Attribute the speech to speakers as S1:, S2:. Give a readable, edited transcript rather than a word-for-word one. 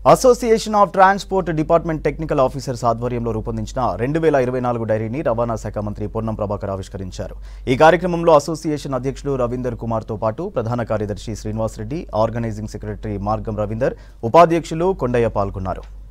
S1: Association of transport department technical officers ఆధ్వర్యంలో రూపొందించిన 2024 డైరీని రవాణా శాఖ మంత్రి పొన్నం ప్రభాకర్ ఆవిష్కరించారు. ఈ కార్యక్రమంలో అసోసియేషన్ అధ్యక్షులు రవీందర్ కుమార్ తో పాటు ప్రధాన కార్యదర్శి శ్రీనివాస్ రెడ్డి, ఆర్గనైజింగ్ సెక్రటరీ మార్గం రవీందర్, ఉపాధ్యక్షులు కొండయ్య పాల్గొన్నారు.